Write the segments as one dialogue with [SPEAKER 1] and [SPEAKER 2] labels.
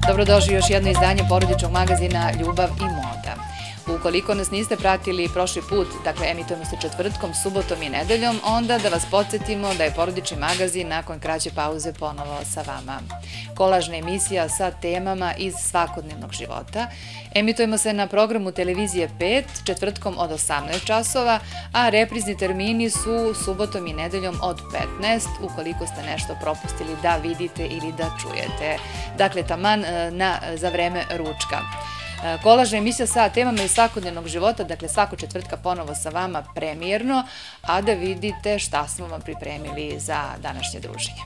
[SPEAKER 1] Dobrodošli u još jedno izdanje porodičnog magazina Ljubav i moda. Ukoliko nas niste pratili prošli put, dakle emitujemo se četvrtkom, subotom i nedeljom, onda da vas podsjetimo da je porodični magazin nakon kraće pauze ponovo sa vama. Kolažna emisija sa temama iz svakodnevnog života. Emitujemo se na programu Televizije 5, četvrtkom od 18 časova, a reprizni termini su subotom i nedeljom od 15, ukoliko ste nešto propustili da vidite ili da čujete. Dakle, taman za vreme ručka. Kolažna emisija sa temama iz svakodnevnog života, dakle svako četvrtka ponovo sa vama premijerno, a da vidite šta smo vam pripremili za današnje druženje.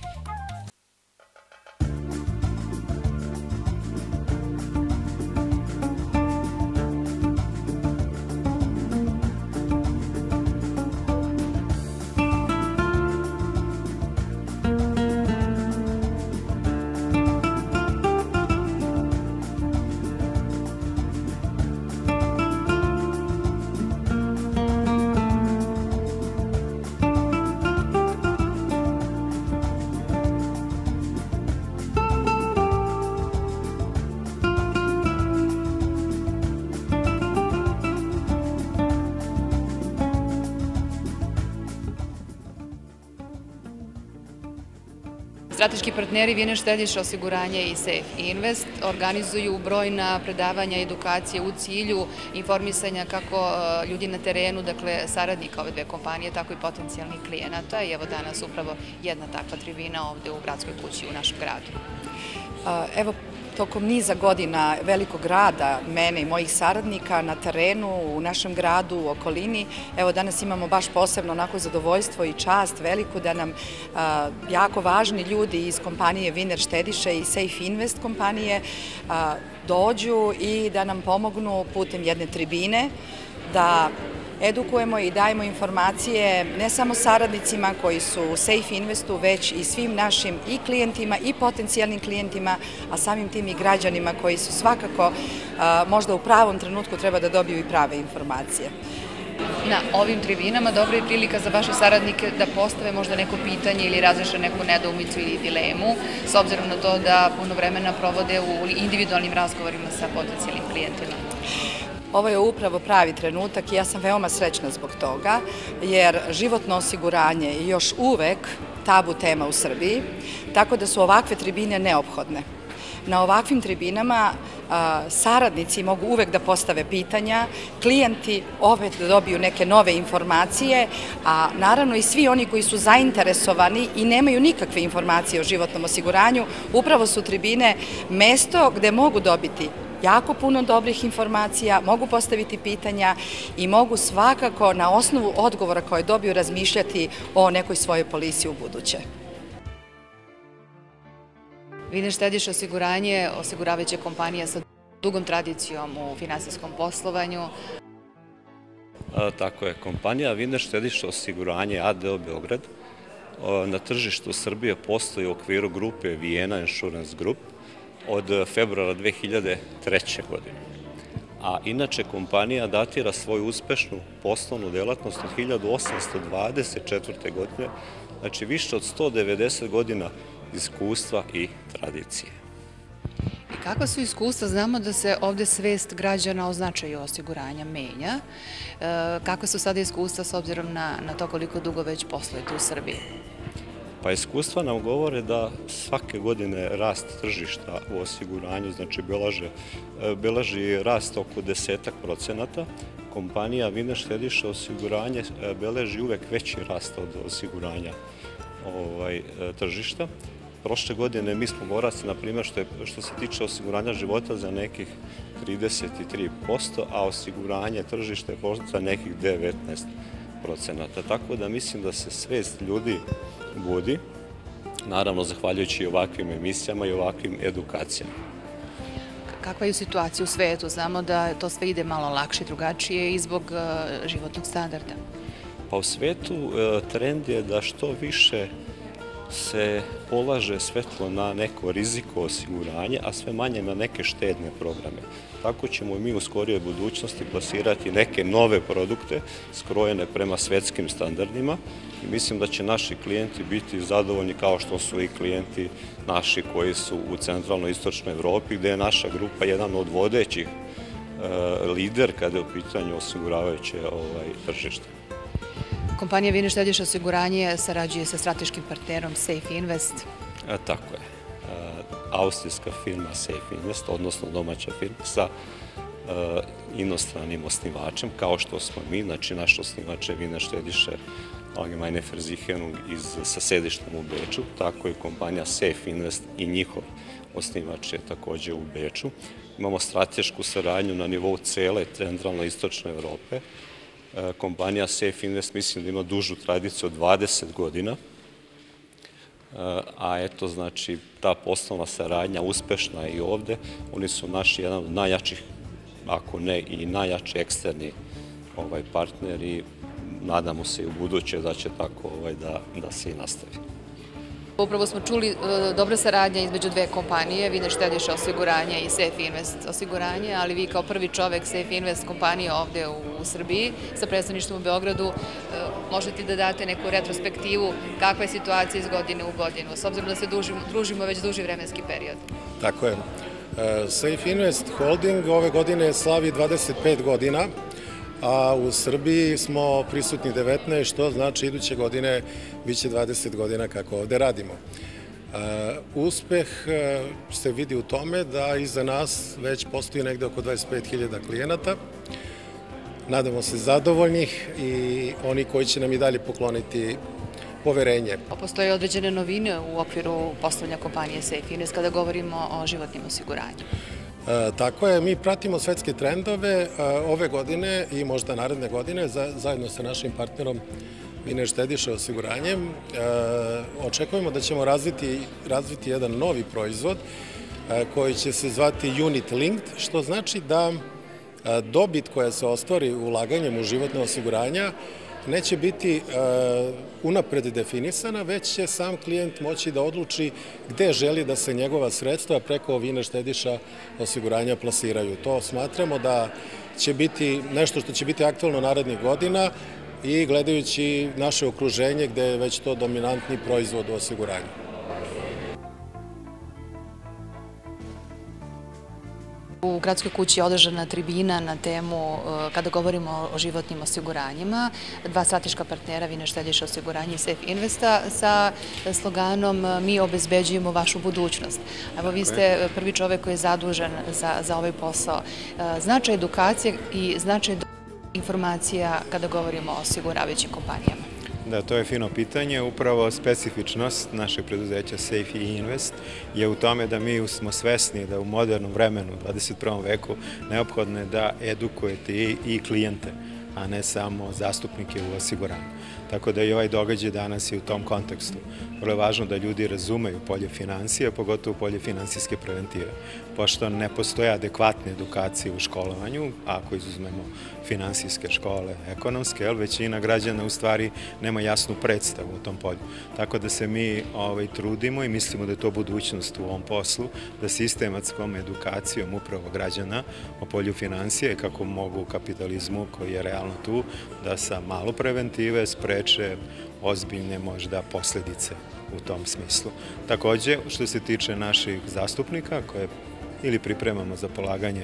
[SPEAKER 1] Strateški partneri Viner štediša osiguranje i Safe Invest organizuju brojna predavanja i edukacije u cilju informisanja kako ljudi na terenu, dakle saradnika ove dve kompanije, tako i potencijalnih klijenata. I evo danas upravo jedna takva tribina ovde u Gradskoj kući u našem gradu.
[SPEAKER 2] Evo, tokom niza godina velikog rada mene i mojih saradnika na terenu, u našem gradu, u okolini, evo danas imamo baš posebno onako zadovoljstvo i čast veliku da nam jako važni ljudi iz kompanije Viner štediše i Safe Invest kompanije dođu i da nam pomognu putem jedne tribine da edukujemo i dajemo informacije ne samo saradnicima koji su u Safe Investu, već i svim našim i klijentima i potencijalnim klijentima, a samim tim i građanima koji su svakako možda u pravom trenutku treba da dobiju i prave informacije.
[SPEAKER 1] Na ovim tribinama dobra je prilika za vaše saradnike da postave možda neko pitanje ili razreše neku nedoumicu ili dilemu, s obzirom na to da puno vremena provode u individualnim razgovorima sa potencijalnim klijentima.
[SPEAKER 2] Ovo je upravo pravi trenutak i ja sam veoma srećna zbog toga, jer životno osiguranje je još uvek tabu tema u Srbiji, tako da su ovakve tribine neophodne. Na ovakvim tribinama saradnici mogu uvek da postave pitanja, klijenti opet da dobiju neke nove informacije, a naravno i svi oni koji su zainteresovani i nemaju nikakve informacije o životnom osiguranju, upravo su tribine mesto gde mogu dobiti jako puno dobrih informacija, mogu postaviti pitanja i mogu svakako na osnovu odgovora koje dobiju razmišljati o nekoj svojoj polisi u buduće.
[SPEAKER 1] Viner štediša osiguranje, osiguravajuća kompanija sa dugom tradicijom u finansijskom poslovanju.
[SPEAKER 3] Tako je, kompanija Viner štediša osiguranje ADO Beograd na tržištu Srbije postoji u okviru grupe Vienna Insurance Group od februara 2003. godine. A inače kompanija datira svoju uspešnu poslovnu delatnost od 1824. godine, znači više od 190 godina iskustva i tradicije.
[SPEAKER 1] I kakva su iskustva? Znamo da se ovde svest građana o značaju osiguranja menja. Kakva su sada iskustva s obzirom na to koliko dugo već poslujete u Srbiji?
[SPEAKER 3] Pa iskustva nam govore da svake godine rast tržišta u osiguranju, znači beleži rast oko 10%. Kompanija Viner štediša osiguranje beleži uvek veći rast od osiguranja tržišta. Prošle godine mi smo boraci, na primjer, što se tiče osiguranja života za nekih 33%, a osiguranje tržišta je za nekih 19%. Tako da mislim da se svest ljudi budi, naravno zahvaljujući i ovakvim emisijama i ovakvim edukacijama.
[SPEAKER 1] Kakva je situacija u svetu? Znamo da to sve ide malo lakše, drugačije i zbog životnog standarda.
[SPEAKER 3] Pa u svetu trend je da što više se polaže svetlo na neko riziko osiguranje, a sve manje na neke štedne programe. Tako ćemo mi u skorijoj budućnosti plasirati neke nove produkte skrojene prema svetskim standardima i mislim da će naši klijenti biti zadovoljni kao što su i klijenti naši koji su u centralnoj istočnoj Evropi, gde je naša grupa jedan od vodećih lider kada je u pitanju osiguravajuće tržište.
[SPEAKER 1] Kompanija Vine štediše osiguranje sarađuje sa strateškim partnerom Safe Invest.
[SPEAKER 3] Tako je. Austrijska firma Safe Invest, odnosno domaća firma sa inostranim osnivačem, kao što smo mi, znači naš osnivač je Vine štediše Allgemeine Versicherung sa sedištem u Beču, tako i kompanija Safe Invest i njihov osnivač je takođe u Beču. Imamo stratešku saradnju na nivou cele centralno istočne Evrope. Kompanija Safe Invest mislim da ima dužu tradiciju od 20 godina, a eto, znači, ta poslovna saradnja uspešna i ovde. Oni su naši jedan od najjačih, ako ne i najjači eksterni partner i nadamo se i u buduće da će tako da se i nastavi.
[SPEAKER 1] Upravo smo čuli dobra saradnja između dve kompanije, Vine štediše osiguranje i Safe Invest osiguranje, ali vi kao prvi čovek Safe Invest kompanije ovde u Srbiji sa predstavništvom u Beogradu možete da date neku retrospektivu kakva je situacija iz godine u godinu, s obzirom da se družimo već duži vremenski period.
[SPEAKER 4] Tako je. Safe Invest Holding ove godine slavi 25 godina, a u Srbiji smo prisutni 19, što znači iduće godine biće 20 godina kako ovde radimo. Uspeh se vidi u tome da iza nas već postoji negde oko 25.000 klijenata. Nadamo se zadovoljnih i oni koji će nam i dalje pokloniti poverenje.
[SPEAKER 1] Postoje određene novine u okviru poslovanja kompanije Safe Invest kada govorimo o životnim osiguranjima.
[SPEAKER 4] Tako je, mi pratimo svetske trendove ove godine i možda naredne godine zajedno sa našim partnerom Vine štediše osiguranjem. Očekujemo da ćemo razviti jedan novi proizvod koji će se zvati Unit Linked, što znači da dobit koja se ostvari ulaganjem u životne osiguranja neće biti unapred definisana, već će sam klijent moći da odluči gde želi da se njegova sredstva preko Vine štediša osiguranja plasiraju. To smatramo da će biti nešto što će biti aktualno narednih godina i gledajući naše okruženje gde je već to dominantni proizvod u osiguranju.
[SPEAKER 1] U Gradskoj kući je održana tribina na temu, kada govorimo o životnim osiguranjima, dva strateška partnera, Vine štediše osiguranje i Safe Investa, sa sloganom Mi obezbeđujemo vašu budućnost. Evo, vi ste prvi čovek koji je zadužen za ovaj posao. Značaj edukacije i značaj informacija kada govorimo o osiguravajućim kompanijama.
[SPEAKER 5] Da, to je fino pitanje. Upravo specifičnost našeg preduzeća Safe Invest je u tome da mi smo svesni da u modernom vremenu, u 21. veku, neophodno je da edukujete i klijente, a ne samo zastupnike u osiguranju. Tako da i ovaj događaj danas je u tom kontekstu. Vrlo je važno da ljudi razumeju polje financije, pogotovo polje finansijske preventive. Pošto ne postoje adekvatne edukacije u školovanju, ako izuzmemo finansijske škole, ekonomske, većina građana u stvari nema jasnu predstavu u tom polju. Tako da se mi trudimo i mislimo da je to budućnost u ovom poslu, da sistematskom edukacijom upravo građana o polju financije, kako mogu u kapitalizmu koji je realno tu, da sa malo preventive spreče ozbiljne možda posledice u tom smislu. Takođe, što se tiče naših zastupnika koje ili pripremamo za polaganje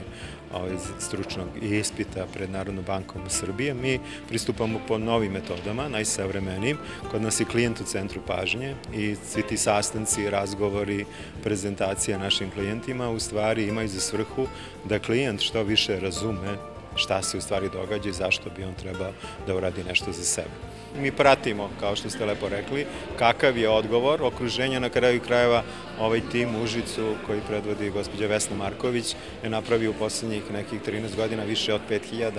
[SPEAKER 5] stručnog ispita pred Narodnom bankom Srbije, mi pristupamo po novim metodama, najsavremenijim. Kod nas je klijent u centru pažnje i svi ti sastanci, razgovori, prezentacije našim klijentima u stvari imaju za svrhu da klijent što više razume šta se u stvari događa i zašto bi on trebao da uradi nešto za sebe. Mi pratimo, kao što ste lepo rekli, kakav je odgovor okruženja. Na kraju krajeva ovaj tim u Užicu koji predvodi gospođa Vesna Marković je napravio u poslednjih nekih 13 godina više od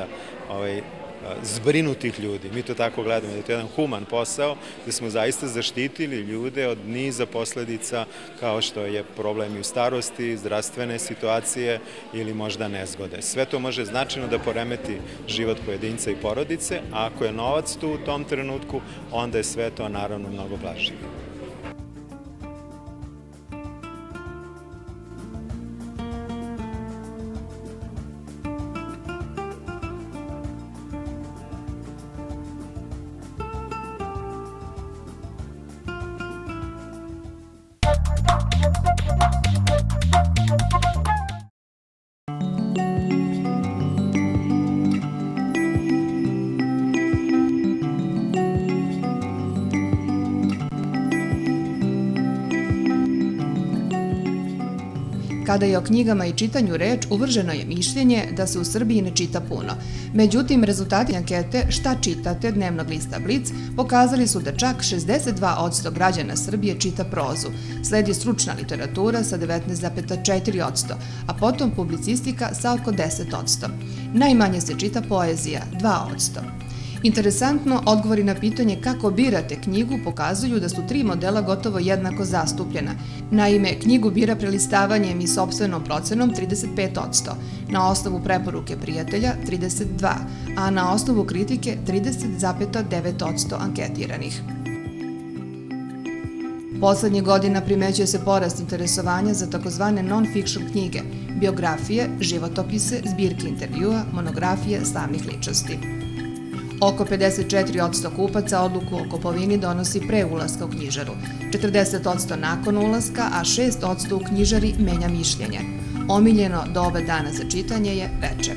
[SPEAKER 5] 5000 zbrinutih ljudi. Mi to tako gledamo, da je to jedan human posao gde smo zaista zaštitili ljude od niza posledica kao što je problemi u starosti, zdravstvene situacije ili možda nezgode. Sve to može značajno da poremeti život pojedinca i porodice, a ako je novac tu u tom trenutku, onda je sve to naravno mnogo blaže.
[SPEAKER 6] Kada je o knjigama i čitanju reč, uvrženo je mišljenje da se u Srbiji ne čita puno. Međutim, rezultati ankete Šta čitate dnevnog lista Blic pokazali su da čak 62% građana Srbije čita prozu, sledi stručna literatura sa 19,4%, a potom publicistika sa oko 10%. Najmanje se čita poezija, 2%. Interesantno, odgovori na pitanje kako birate knjigu pokazuju da su 3 modela gotovo jednako zastupljena. Naime, knjigu bira prelistavanjem i sopstvenom procenom 35%, na osnovu preporuke prijatelja 32%, a na osnovu kritike 30,9% anketiranih. Poslednjih godina primećuje se porast interesovanja za takozvane non-fiction knjige, biografije, životopise, zbirke intervjua, monografije slavnih ličnosti. Oko 54% kupaca odluku o kupovini donosi pre ulaska u knjižaru, 40% nakon ulaska, a 6% u knjižari menja mišljenje. Omiljeno doba dana za čitanje je veče.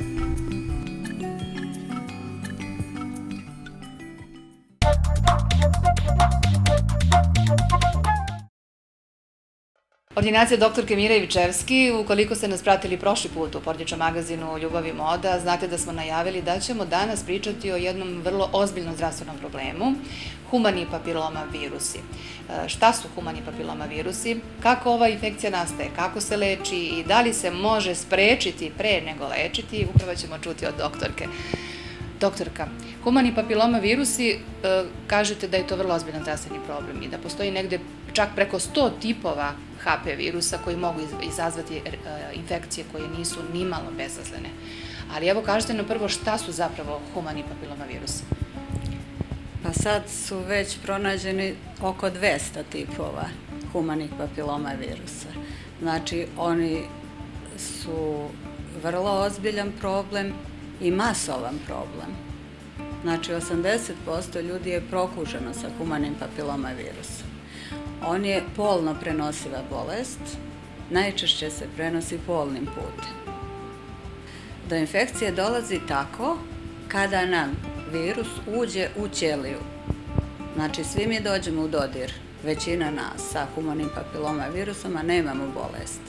[SPEAKER 1] Ordinacija doktorke Mire Ivičevski, ukoliko ste nas pratili prošli put u porodičnom magazinu Ljubav i moda, znate da smo najavili da ćemo danas pričati o jednom vrlo ozbiljnom zdravstvenom problemu, humani papiloma virusi. Šta su humani papiloma virusi, kako ova infekcija nastaje, kako se leči i da li se može sprečiti pre nego lečiti, upravo ćemo čuti od doktorke. Doktorka, humani papiloma virusi, kažete da je to vrlo ozbiljan zdravstveni problem i da postoji negde čak preko 100 tipova HP virusa koji mogu izazvati infekcije koje nisu nimalo bezazlene. Ali evo kažete nam prvo šta su zapravo humani papiloma virusi.
[SPEAKER 7] Pa sad su već pronađeni oko 200 tipova humanih papiloma virusa. Znači oni su vrlo ozbiljan problem i masovan problem. Znači 80% ljudi je prokuženo sa humanim papiloma virusom. On je polno prenosiva bolest, najčešće se prenosi polnim putem. Do infekcije dolazi tako kada nam virus uđe u ćeliju. Znači svi mi dođemo u dodir, većina nas sa humanim papiloma virusom, a nemamo bolest.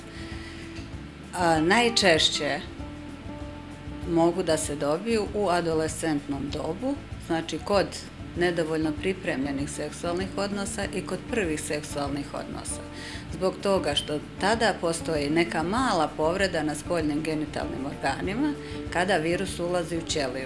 [SPEAKER 7] Najčešće mogu da se dobiju u adolescentnom dobu, znači kod nedovoljno pripremljenih seksualnih odnosa i kod prvih seksualnih odnosa. Zbog toga što tada postoji neka mala povreda na spoljnim genitalnim organima kada virus ulazi u ćeliju.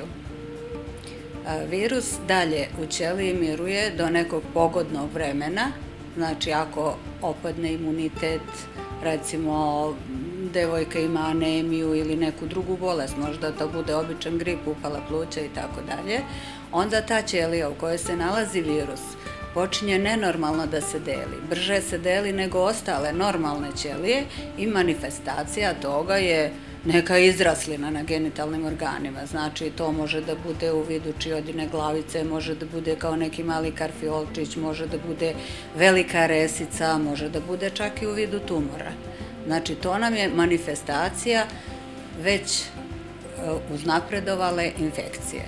[SPEAKER 7] Virus dalje u ćeliji miruje do nekog pogodnog vremena, znači ako opadne imunitet, recimo devojka ima anemiju ili neku drugu bolest, možda to bude običan grip, upala pluća i tako dalje, onda ta ćelija u kojoj se nalazi virus počinje nenormalno da se deli. Brže se deli nego ostale normalne ćelije i manifestacija toga je neka izraslina na genitalnim organima. Znači to može da bude u vidu čiodine glavice, može da bude kao neki mali karfiolčić, može da bude velika resica, može da bude čak i u vidu tumora. Znači to nam je manifestacija već uznapredovale infekcije.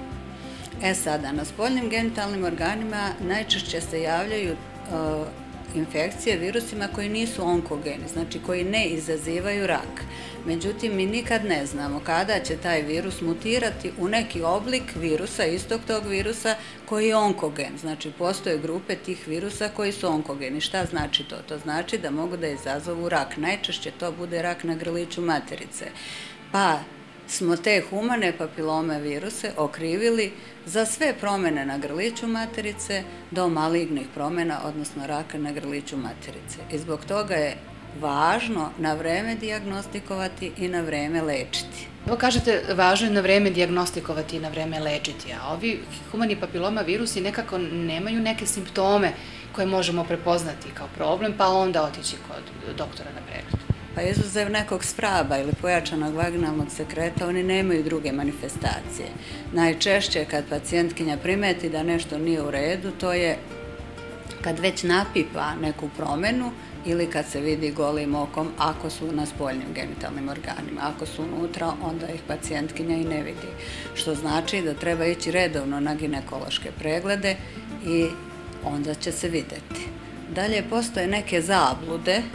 [SPEAKER 7] Sada, na spoljnim genitalnim organima najčešće se javljaju infekcije virusima koji nisu onkogeni, znači koji ne izazivaju rak. Međutim, mi nikad ne znamo kada će taj virus mutirati u neki oblik virusa, istog tog virusa koji je onkogen. Znači, postoje grupe tih virusa koji su onkogeni. Šta znači to? To znači da mogu da izazovu rak. Najčešće to bude rak na grliću materice. Pa smo te humane papilome viruse okrivili za sve promene na grliću materice do malignih promena, odnosno raka na grliću materice. I zbog toga je važno na vreme dijagnostikovati i na vreme lečiti.
[SPEAKER 1] Evo kažete, važno je na vreme dijagnostikovati i na vreme lečiti, a ovi humani papiloma virusi nekako nemaju neke simptome koje možemo prepoznati kao problem, pa onda otići kod doktora na pregled.
[SPEAKER 7] Pa izuzev nekog spraba ili pojačanog vaginalnog sekreta, oni nemaju druge manifestacije. Najčešće kad pacijentkinja primeti da nešto nije u redu, to je kad već napipa neku promenu ili kad se vidi golim okom ako su na spoljnim genitalnim organima. Ako su unutra, onda ih pacijentkinja i ne vidi. Što znači da treba ići redovno na ginekološke preglede i onda će se videti. Dalje postoje neke zablude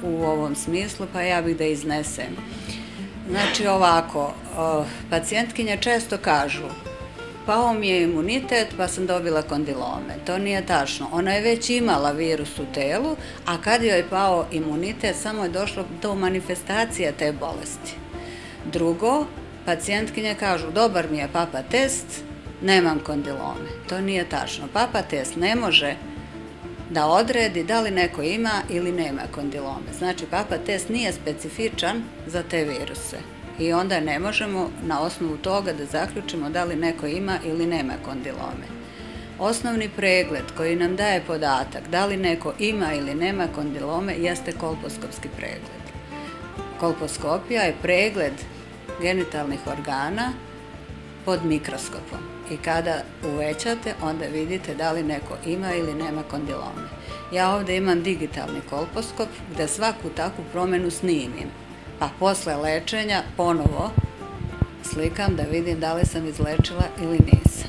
[SPEAKER 7] u ovom smislu, pa ja bih da iznesem. Znači ovako, pacijentkinje često kažu pao mi je imunitet pa sam dobila kondilome. To nije tačno. Ona je već imala virus u telu, a kad joj je pao imunitet, samo je došlo do manifestacije te bolesti. Drugo, pacijentkinje kažu dobar mi je papa test, nemam kondilome. To nije tačno. Papa test ne može da odredi da li neko ima ili nema kondilome. Znači, papa test nije specifičan za te viruse. I onda ne možemo na osnovu toga da zaključimo da li neko ima ili nema kondilome. Osnovni pregled koji nam daje podatak da li neko ima ili nema kondilome jeste kolposkopski pregled. Kolposkopija je pregled genitalnih organa pod mikroskopom. I kada uvećate, onda vidite da li neko ima ili nema kondilome. Ja ovde imam digitalni kolposkop gde svaku takvu promenu snimim. Pa posle lečenja ponovo slikam da vidim da li sam izlečila ili nisam.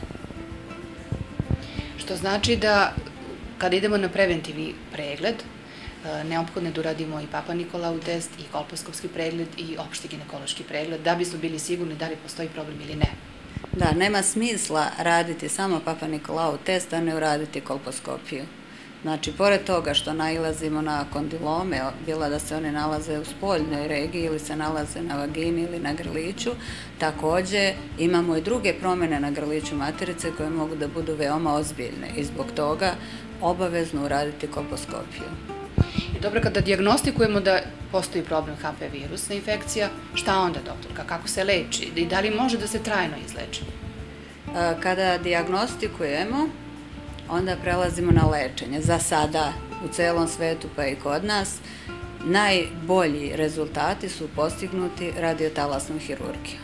[SPEAKER 1] Što znači da kada idemo na preventivni pregled, neophodno je da uradimo i Papa Nikolau test, i kolposkopski pregled, i opšti ginekološki pregled, da bismo bili sigurni da li postoji problem ili ne.
[SPEAKER 7] Da, nema smisla raditi samo Papa Nikolau test, a ne uraditi kolposkopiju. Znači, pored toga što nailazimo na kondilome, bilo da se one nalaze u spoljnoj regiji ili se nalaze na vagini ili na grliću, takođe imamo i druge promene na grliću materice koje mogu da budu veoma ozbiljne i zbog toga obavezno uraditi kolposkopiju.
[SPEAKER 1] Dobro, kada dijagnostikujemo da postoji problem HP virusna infekcija, šta onda, doktorka? Kako se leči? I da li može da se trajno izleči?
[SPEAKER 7] Kada dijagnostikujemo, onda prelazimo na lečenje. Za sada, u celom svetu pa i kod nas, najbolji rezultati su postignuti radiotalasnom hirurgijom.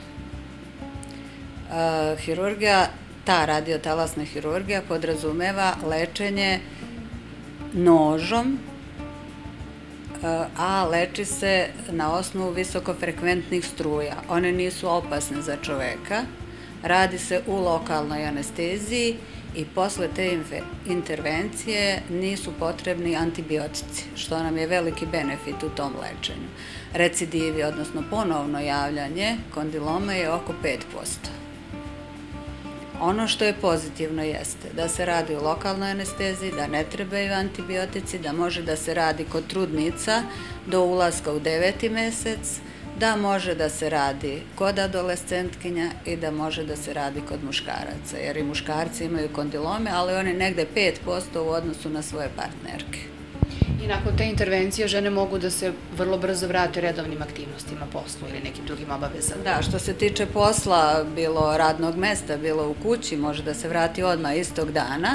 [SPEAKER 7] Ta radiotalasna hirurgija podrazumeva lečenje nožom, a leči se na osnovu visokofrekventnih struja. One nisu opasne za čoveka, radi se u lokalnoj anesteziji i posle te intervencije nisu potrebni antibiotici, što nam je veliki benefit u tom lečenju. Recidivi, odnosno ponovno javljanje kondiloma je oko 5%. Ono što je pozitivno jeste da se radi u lokalnoj anesteziji, da ne trebaju antibiotici, da može da se radi kod trudnica do ulaska u 9. mesec, da može da se radi kod adolescentkinja i da može da se radi kod muškaraca, jer i muškarci imaju kondilome, ali oni negde 5% u odnosu na svoje partnerke.
[SPEAKER 1] I nakon te intervencije žene mogu da se vrlo brzo vrate redovnim aktivnostima, poslu ili nekim drugim obavezama.
[SPEAKER 7] Da, što se tiče posla, bilo radnog mesta, bilo u kući, može da se vrati odmah istog dana,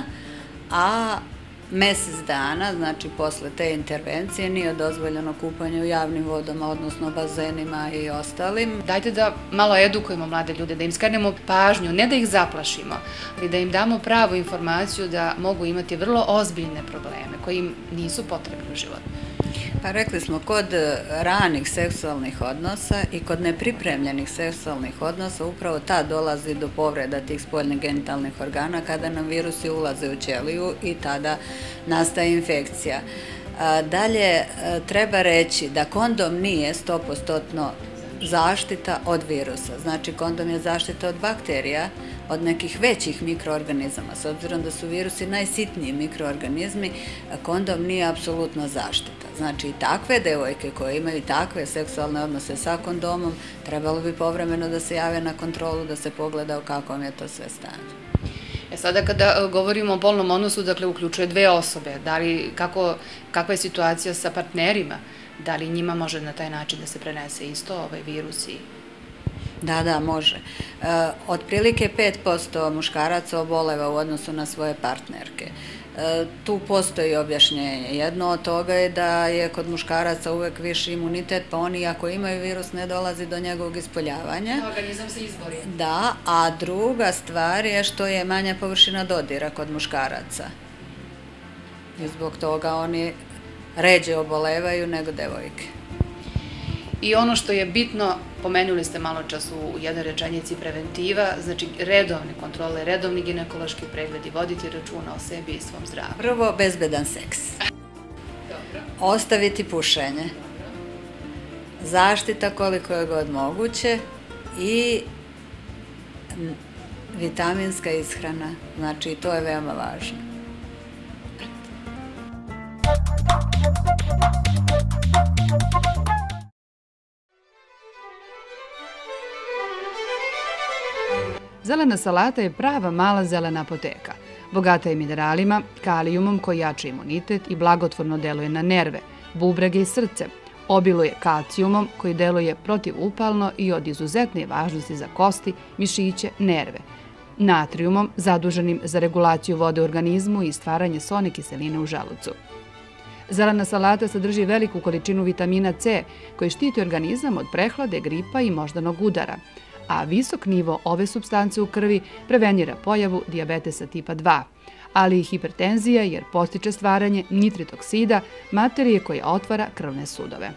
[SPEAKER 7] a mesec dana, znači posle te intervencije, nije dozvoljeno kupanje u javnim vodama, odnosno bazenima i ostalim.
[SPEAKER 1] Dajte da malo edukujemo mlade ljude, da im skrenemo pažnju, ne da ih zaplašimo, ali da im damo pravu informaciju da mogu imati vrlo ozbiljne probleme koji im nisu potrebni u životu.
[SPEAKER 7] Pa rekli smo, kod ranih seksualnih odnosa i kod nepripremljenih seksualnih odnosa upravo tad dolazi do povreda tih spoljnih genitalnih organa kada nam virusi ulaze u ćeliju i tada nastaje infekcija. Dalje, treba reći da kondom nije 100% zaštita od virusa. Znači, kondom je zaštita od bakterija, od nekih većih mikroorganizama. S obzirom da su virusi najsitniji mikroorganizmi, kondom nije apsolutno zaštita. Znači, i takve devojke koje imaju takve seksualne odnose sa kondomom, trebalo bi povremeno da se jave na kontrolu, da se pogleda u kakvom je to sve stanje.
[SPEAKER 1] Sada kada govorimo o polnom odnosu, dakle, uključuje dve osobe. Kakva je situacija sa partnerima? Da li njima može na taj način da se prenese isto ovaj virus i...
[SPEAKER 7] Da, može. Otprilike 5% muškaraca oboleva u odnosu na svoje partnerke. Tu postoji objašnjenje. Jedno od toga je da je kod muškaraca uvek viši imunitet, pa oni ako imaju virus ne dolazi do njegovog ispoljavanja.
[SPEAKER 1] Organizam se izbori.
[SPEAKER 7] Da, a druga stvar je što je manja površina dodira kod muškaraca. I zbog toga oni ređe obolevaju nego devojke.
[SPEAKER 1] I ono što je bitno, pomenuli ste malo čas u jednoj rečenici, preventiva, znači redovne kontrole, redovni ginekološki pregledi, voditi računa o sebi i svom zdravlju.
[SPEAKER 7] Prvo, bezbedan seks.
[SPEAKER 1] Dobro.
[SPEAKER 7] Ostaviti pušenje. zaštita koliko je god moguće i vitaminska ishrana, znači to je veoma važno.
[SPEAKER 6] Zelena salata je prava mala zelena apoteka. Bogata je mineralima, kalijumom koji jača imunitet i blagotvorno deluje na nerve, bubrege i srce. Obiluje kalcijumom koji deluje protivupalno i od izuzetne važnosti za kosti, mišiće, nerve. Natrijumom, zaduženim za regulaciju vode u organizmu i stvaranje sone kiseline u želucu. Zelena salata sadrži veliku količinu vitamina C koji štiti organizam od prehlade, gripa i moždanog udara, a visok nivo ove supstance u krvi prevenira pojavu dijabetesa tipa 2, ali i hipertenzije jer podstiče stvaranje nitritoksida, materije koja otvara krvne sudove.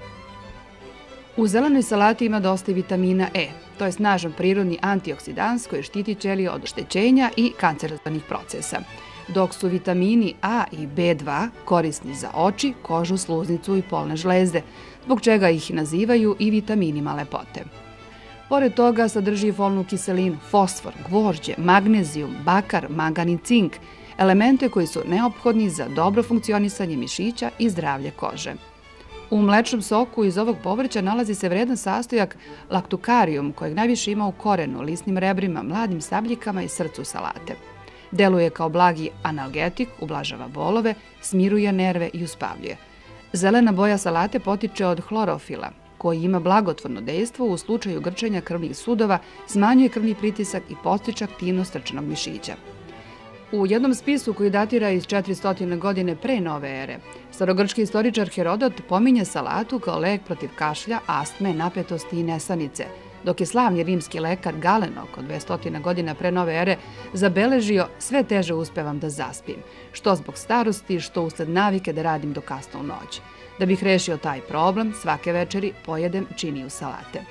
[SPEAKER 6] U zelenoj salati ima dosta i vitamina E, to je snažan prirodni antioksidans koji štiti ćelije od oštećenja i kancerogenih procesa, dok su vitamini A i B2 korisni za oči, kožu, sluznicu i polne žlezde, zbog čega ih nazivaju i vitaminima lepote. Pored toga sadrži folnu kiselinu, fosfor, gvožđe, magnezijum, bakar, mangan i cink, elemente koji su neophodni za dobro funkcionisanje mišića i zdravlje kože. U mlečnom soku iz ovog povrća nalazi se vredan sastojak laktukarijum, kojeg najviše ima u korenu, lisnim rebrima, mladim sabljikama i srcu salate. Deluje kao blagi analgetik, ublažava bolove, smiruje nerve i uspavljuje. Zelena boja salate potiče od hlorofila, koji ima blagotvorno dejstvo u slučaju grčenja krvnih sudova, smanjuje krvni pritisak i podstiče aktivnost srčanog mišića. U jednom spisu koji datira iz 400. godine pre nove ere, starogrčki istoričar Herodot pominje salatu kao lek protiv kašlja, astme, napetosti i nesanice, dok je slavni rimski lekar Galen oko 200. godina pre nove ere zabeležio sve teže uspevam da zaspim, što zbog starosti, što usled navike da radim do kasno u noć. Da bih rešio taj problem, svake večeri pojedem činiju salate.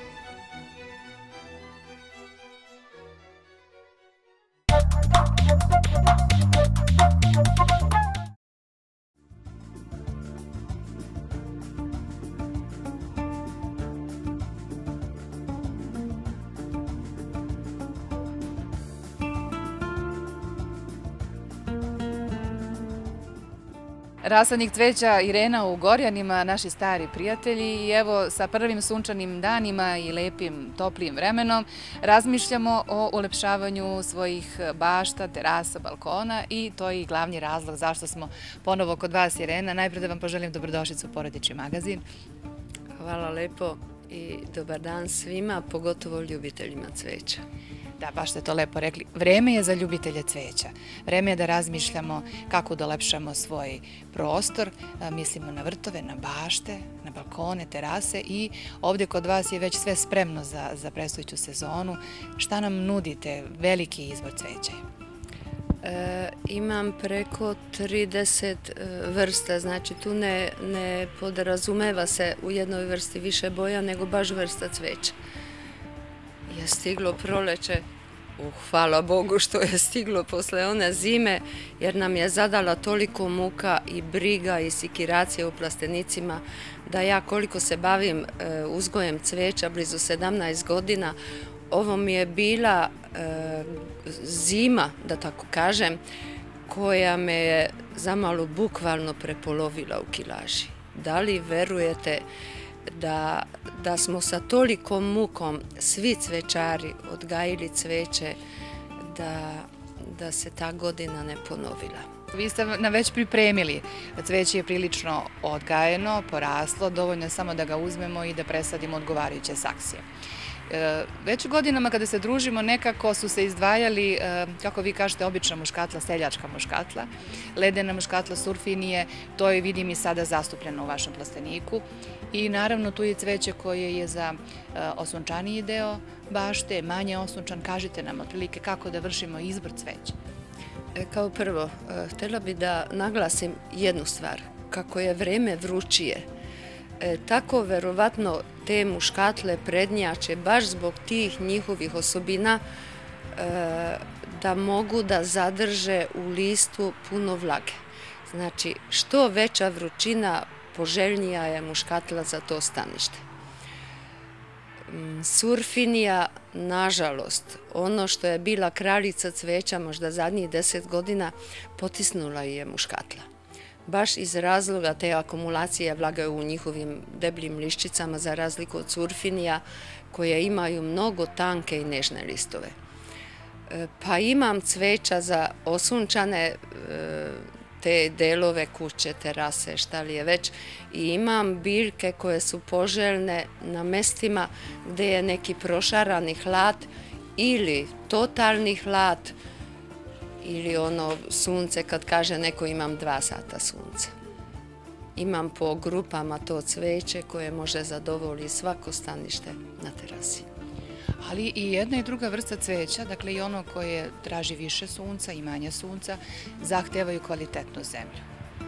[SPEAKER 1] Rasadnik cveća Irena u Gorjanima, naši stari prijatelji, i evo sa prvim sunčanim danima i lepim toplijim vremenom razmišljamo o ulepšavanju svojih bašta, terasa, balkona i to je i glavni razlog zašto smo ponovo kod vas, Irena. Najprej da vam poželim dobrodošlicu u Porodični magazin.
[SPEAKER 8] Hvala lepo i dobar dan svima, pogotovo ljubiteljima cveća.
[SPEAKER 1] Da, baš ste to lepo rekli. Vreme je za ljubitelje cveća. Vreme je da razmišljamo kako da ulepšamo svoj prostor. Mislimo na vrtove, na bašte, na balkone, terase i ovdje kod vas je već sve spremno za predstojeću sezonu. Šta nam nudite? Veliki izbor cveća.
[SPEAKER 8] Imam preko 30 vrsta, znači tu ne podrazumeva se u jednoj vrsti više boja, nego baš vrsta cveća. Je stiglo proleće, hvala Bogu što je stiglo posle one zime, jer nam je zadala toliko muka i briga i sikiracije u plastenicima, da ja koliko se bavim uzgojem cveća, blizu 17 godina, ovo mi je bila zima, da tako kažem, koja me je zamalo bukvalno prepolovila u kilaži. Da li verujete da smo sa tolikom mukom svi cvećari odgajili cveće da se ta godina ne ponovila?
[SPEAKER 1] Vi ste nam već pripremili. Cveće je prilično odgajeno, poraslo, dovoljno je samo da ga uzmemo i da presadimo odgovarajuće saksije. Već godinama kada se družimo nekako su se izdvajali, kako vi kažete, obična muškatla, seljačka muškatla, ledena muškatla, surfinije, to je vidim i sada zastupljeno u vašem plasteniku i naravno tu je cveće koje je za osunčaniji deo bašte, manje osunčan. Kažite nam otprilike kako da vršimo izbor cveća.
[SPEAKER 8] Kao prvo, htjela bi da naglasim jednu stvar, kako je vreme vrućije, tako verovatno te muškatle prednjače baš zbog tih njihovih osobina da mogu da zadrže u listu puno vlage. Znači, što veća vrućina, poželjnija je muškatla za to stanište. surfinija, nažalost, ono što je bila kraljica cveća možda zadnjih 10 godina, potisnula je muškatla. Baš iz razloga te akumulacije vlage u njihovim debljim liščicama, za razliku od surfinija koje imaju mnogo tanke i nežne listove. Pa imam cveća za osunčane te delove kuće, terase, šta li je već, i imam biljke koje su poželjne na mestima gde je neki prošarani hlad ili totalni hlad ili ono sunce, kad kaže neko imam 2 sata sunce. Imam po grupama to cveće koje može zadovoljiti svako stanište na terasi.
[SPEAKER 1] Ali i jedna i druga vrsta cveća, dakle i ono koje traži više sunca i manje sunca, zahtevaju kvalitetnu zemlju.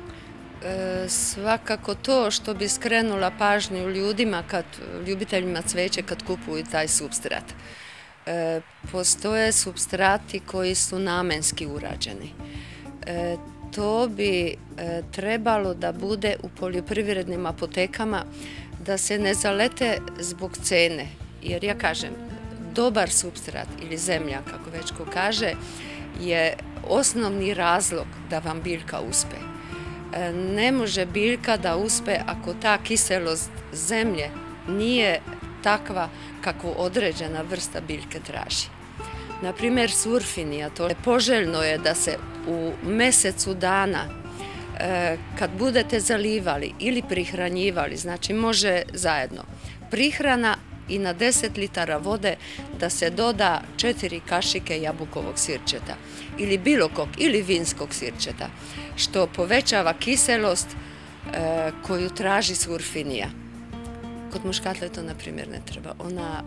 [SPEAKER 8] Svakako to što bi skrenula pažnju ljudima, ljubiteljima cveće, kad kupuju taj supstrat. Postoje supstrati koji su namenski urađeni. To bi trebalo da bude u poljoprivrednim apotekama, da se ne zalete zbog cene. Jer ja kažem, dobar supstrat ili zemlja, kako već ko kaže, je osnovni razlog da vam biljka uspe. Ne može biljka da uspe ako ta kiselost zemlje nije takva kakvu određena vrsta biljke traži. Naprimjer, surfinija, to je poželjno je da se u mesecu dana, kad budete zalivali ili prihranjivali, znači može zajedno prihrana i na 10 litara vode da se doda 4 kašike jabukovog sirćeta ili bilo kog, ili vinskog sirćeta, što povećava kiselost koju traži surfinija. Kod muškatle to, na primjer, ne treba. Ona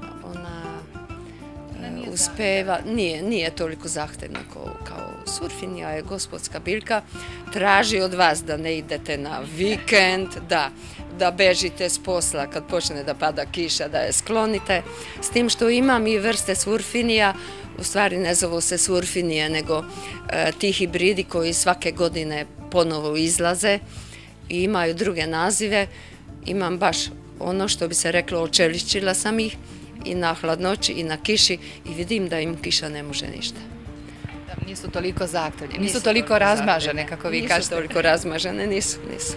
[SPEAKER 8] uspeva, nije toliko zahtevna kao surfinija, je gospodska biljka, traži od vas da ne idete na vikend, da bežite s posla kad počne da pada kiša, da je sklonite. S tim što imam i vrste surfinija, u stvari ne zovu se surfinije, nego ti hibridi koji svake godine ponovo izlaze i imaju druge nazive. Imam baš ono što bi se reklo, očeličila sam ih i na hladnoći i na kiši i vidim da im kiša ne može ništa.
[SPEAKER 1] Nisu toliko zahtevljene, nisu toliko razmažene, kako vi kažete.
[SPEAKER 8] Nisu toliko razmažene, nisu.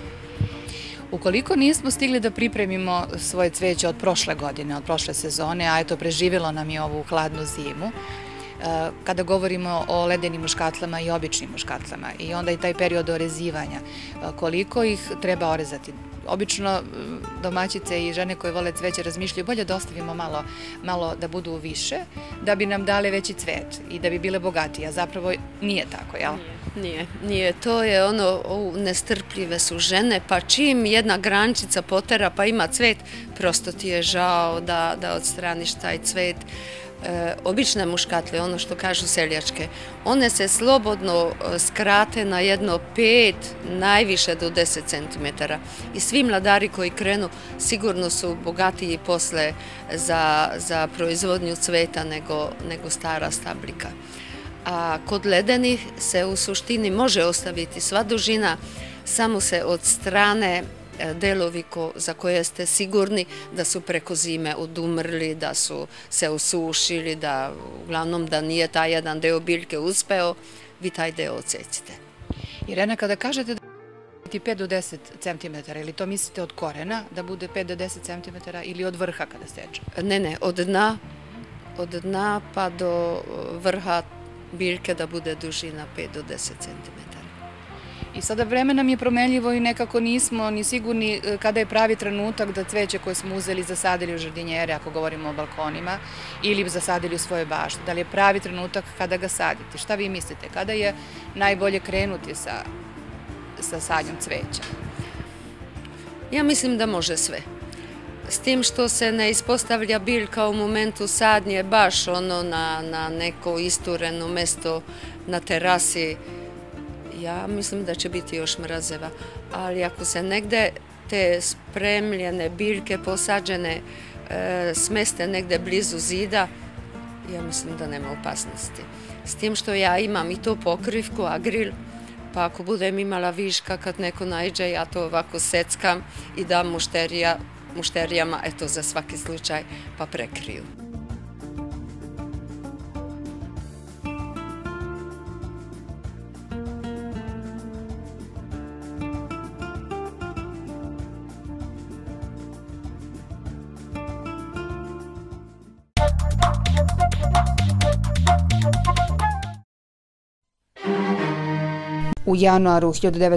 [SPEAKER 1] Ukoliko nismo stigli da pripremimo svoje cveće od prošle godine, od prošle sezone, a eto preživjelo nam je ovu hladnu zimu, kada govorimo o ledenim muškatlama i običnim muškatlama i onda i taj period orezivanja, koliko ih treba orezati? Obično domaćice i žene koje vole cveće razmišljaju bolje da ostavimo malo da budu više, da bi nam dale veći cvet i da bi bile bogatije, a zapravo nije tako, jel?
[SPEAKER 8] Nije. To je ono, nestrpljive su žene, pa čim jedna grančica potera pa ima cvet, prosto ti je žao da odstraniš taj cvet. Obične muškatle, ono što kažu seljačke, one se slobodno skrate na jedno 5, najviše do 10 cm. I svi mladari koji krenu sigurno su bogatiji posle za proizvodnju cveta nego stara stablika. A kod ledenih se u suštini može ostaviti sva dužina, samo se od strane delovi za koje ste sigurni da su preko zime odumrli, da su se usušili, uglavnom da nije taj jedan deo biljke uspeo, vi taj deo odsecite.
[SPEAKER 1] Irena, kada kažete da biti 5 do 10 cm, ili to mislite od korena da bude 5 do 10 cm ili od vrha kada seče?
[SPEAKER 8] Ne, od dna pa do vrha biljke da bude dužina 5 do 10 cm.
[SPEAKER 1] I sada vreme nam je promenljivo i nekako nismo ni sigurni kada je pravi trenutak da cveće koje smo uzeli zasadili u žardinjere, ako govorimo o balkonima, ili zasadili u svoje bašte. Da li je pravi trenutak kada ga sadite? Šta vi mislite? Kada je najbolje krenuti sa sadnjom cveća?
[SPEAKER 8] Ja mislim da može sve. S tim što se ne ispostavlja biljka u momentu sadnje baš ono na neko istureno mesto na terasi. Ja mislim da će biti još mrazeva, ali ako se negde te spremljene biljke posađene smeste negde blizu zida, ja mislim da nema opasnosti. S tim što ja imam i to pokrivku, agril, pa ako budem imala viška kad neko naiđe, ja to ovako seckam i dam mušterija mušterijama, eto za svaki slučaj, pa prekriju.
[SPEAKER 6] U januaru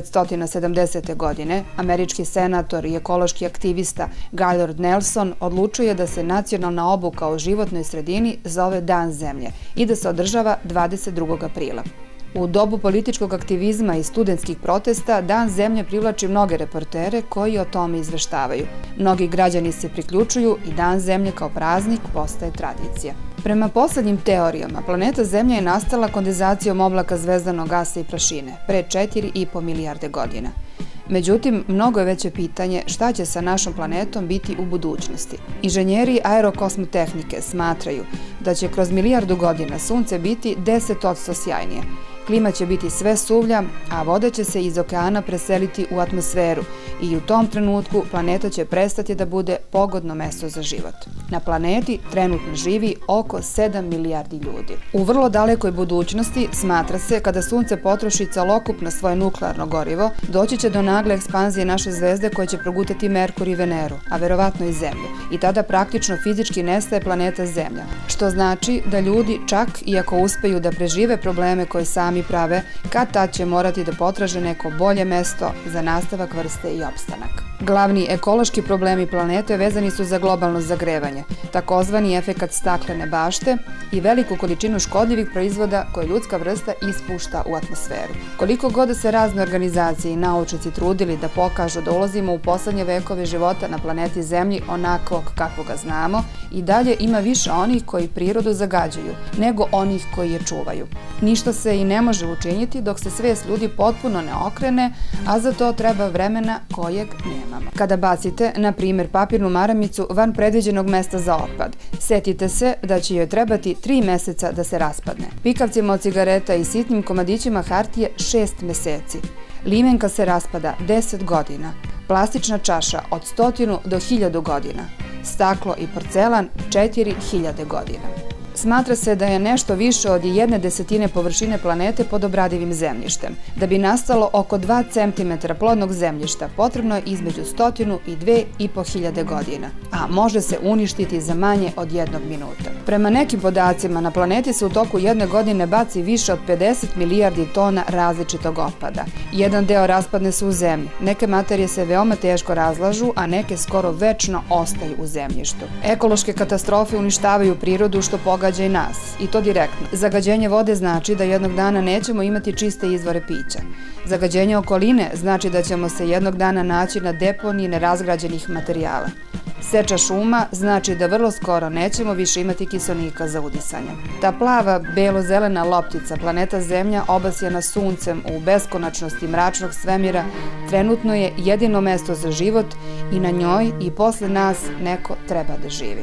[SPEAKER 6] 1970. godine američki senator i ekološki aktivista Gaylord Nelson odlučuje da se nacionalna obuka o životnoj sredini zove Dan zemlje i da se održava 22. aprila. U dobu političkog aktivizma i studentskih protesta, Dan zemlje privlači mnoge reportere koji o tome izveštavaju. Mnogi građani se priključuju i Dan zemlje kao praznik postaje tradicija. Prema poslednjim teorijama, planeta Zemlja je nastala kondenzacijom oblaka zvezdanog gasa i prašine pre 4,5 milijarde godina. Međutim, mnogo je veće pitanje šta će sa našom planetom biti u budućnosti. Inženjeri aerokosmotehnike smatraju da će kroz milijardu godina Sunce biti 10% sjajnije. Klima će biti sve suvlja, a voda će se iz okeana preseliti u atmosferu i u tom trenutku planeta će prestati da bude pogodno mesto za život. Na planeti trenutno živi oko 7 milijardi ljudi. U vrlo dalekoj budućnosti, smatra se, kada Sunce potroši celokupno svoje nuklearno gorivo, doći će do nagle ekspanzije naše zvezde koja će progutati Merkur i Veneru, a verovatno i Zemlju. I tada praktično fizički nestaje planeta Zemlja. Što znači da ljudi, čak i ako uspeju da prežive probleme koje sami prave, kad tad će morati da potraže neko bolje mesto za nastavak vrste i opstanak. Glavni ekološki problemi planete vezani su za globalno zagrevanje, takozvani efekat staklene bašte i veliku količinu škodljivih proizvoda koje ljudska vrsta ispušta u atmosferu. Koliko god da se razne organizacije i naučnici trudili da pokažu da ulazimo u poslednje vekove života na planeti Zemlji onakvog kako ga znamo, i dalje ima više onih koji prirodu zagađuju nego onih koji je čuvaju. Ništa se i ne može učiniti dok se svest ljudi potpuno ne okrene, a za to treba vremena kojeg nemamo. Kada bacite, na primjer, papirnu maramicu van predviđenog mesta za otpad, setite se da će joj trebati 3 meseca da se raspadne. Pikavcima od cigareta i sitnim komadićima hartije 6 meseci. Limenka se raspada 10 godina. Plastična čaša od 100 do 1000 godina. Staklo i porcelan 4000 godina. Smatra se da je nešto više od 1/10 površine planete pod obradivim zemljištem. Da bi nastalo oko 2 cm plodnog zemljišta, potrebno je između 100 i 2500 godina, a može se uništiti za manje od 1 minuta. Prema nekim podacima, na planeti se u toku jedne godine baci više od 50 milijardi tona različitog otpada. Jedan deo raspadne se u zemlji, neke materije se veoma teško razlažu, a neke skoro večno ostaju u zemljištu. Ekološke katastrofe uništavaju prirodu, što pogađa i nas, i to direktno. Zagađenje vode znači da jednog dana nećemo imati čiste izvore pića. Zagađenje okoline znači da ćemo se jednog dana naći na deponiji nerazgrađenih materijala. Seča šuma znači da vrlo skoro nećemo više imati kiseonika za udisanje. Ta plava, belo-zelena loptica, planeta Zemlja, obasjana Suncem u beskonačnosti mračnog svemira, trenutno je jedino mesto za život i na njoj i posle nas neko treba da živi.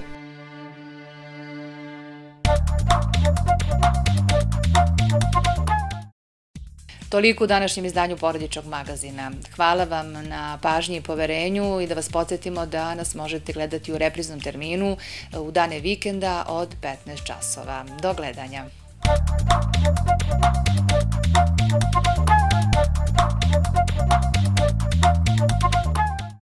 [SPEAKER 1] Toliko u današnjem izdanju Porodičnog magazina. Hvala vam na pažnji i poverenju i da vas podsjetimo da nas možete gledati u repriznom terminu u dane vikenda od 15 časova. Do gledanja.